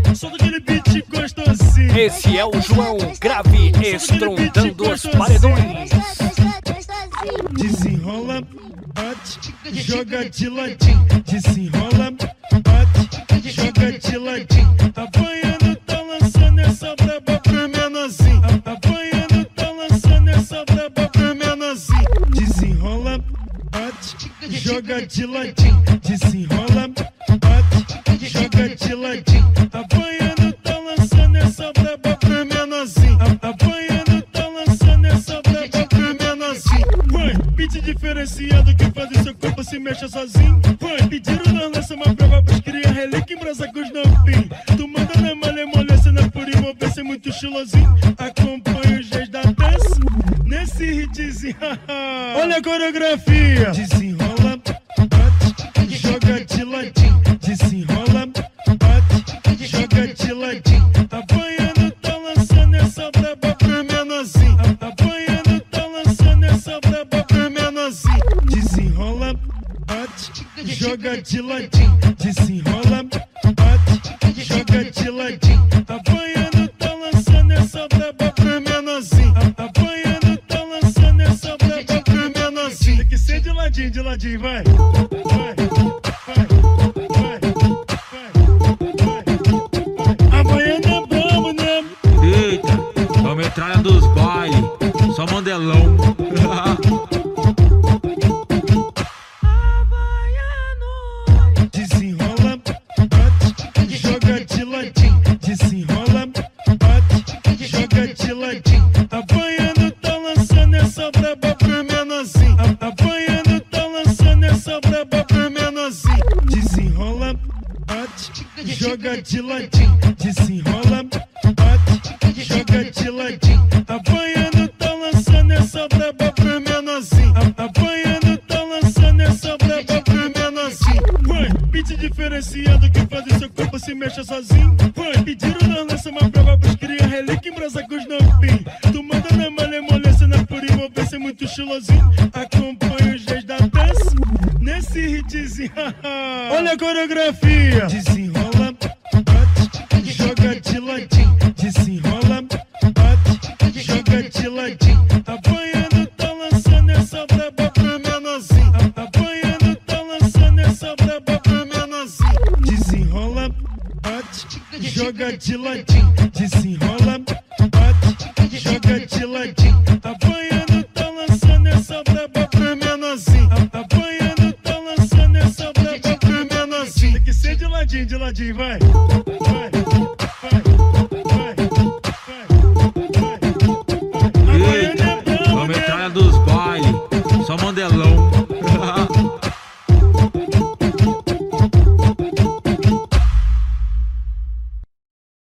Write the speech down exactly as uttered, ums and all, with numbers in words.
Só daquele beat gostosinho. Esse é o João Grave estrondando os paredões. Desenrola, bate, joga de ladinho. Desenrola, bate, joga de ladinho. Apanhando, tá lançando essa braba pro menorzinho. Apanhando, tá lançando essa braba pro menorzinho. Desenrola, bate, joga de ladinho. Desenrola, bate, joga de ladinho. Apanhando, tá lançando essa braba pro menorzinho. Apanhando, tá lançando essa braba pro menorzinho. Vai, beat diferenciado que faz o seu corpo se mexa sozinho. Vai, pediram na lança uma prova pros cria relíquia em brasa com os novinhos. Tu manda na malemolência, na pura envolvência, muito estilosinho. Acompanha os dias da dança nesse hitzinho. Olha a coreografia. Desenrola, bate, joga de ladinho. Desenrola, bate, joga de ladinho. Apanhando, tá lançando essa braba pro menorzinho. Apanhando, tá lançando essa braba pro menorzinho. Desenrola, bate, joga de ladinho. Desenrola, bate, joga de ladinho. Apanhando, tá lançando essa braba pro menorzinho. Apanhando, tá lançando essa braba pro menorzinho. Tem que ser de ladinho, de ladinho, vai. Vai, vai, vai, vai, vai. Apanhando é brabo, né? Eita, é a metralha dos bailes, só mandelão. Desenrola, bate, joga de ladinho. Desenrola, bate, joga de ladinho. Apanhando, tá lançando essa braba pro menorzinho. Apanhando, tá lançando essa braba pro menorzinho. Desenrola, bate, joga de ladinho. Desenrola, bate, joga de ladinho. Apanhando, tá lançando essa braba pro menorzinho. Apanhando, tá lançando essa braba pro menorzinho. Vai, beat diferenciado que faz o seu corpo se mexa sozinho. Vai, pediram na lança uma prova pros cria relíquia em brasa com os novinhos. Tu manda na malemolência, na pura envolvência, muito estilosinho. Acompanha os dias da dança nesse hitzinho. Olha a coreografia. Desenrola, bate, joga de ladinho. Desenrola, bate, joga de ladinho. Apanhando, tá lançando essa braba pro menorzinho. Apanhando, tá lançando essa braba pro menorzinho. Desenrola, bate, joga de ladinho. Desenrola, bate, joga de ladinho. Apanhando, tá lançando essa braba pro menorzinho. Apanhando, tá lançando essa braba pro menorzinho. Tem que ser de ladinho, de ladinho, vai. Vai, vai, vai, vai, vai. Eita, é a metralha dos bailes, só mandelão.